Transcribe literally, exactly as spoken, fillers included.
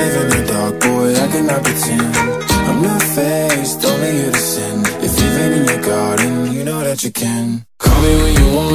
live in the dark, boy, I cannot pretend. I'm not faced, only here to sin. If you've been in your garden, you know that you can. Call me when you want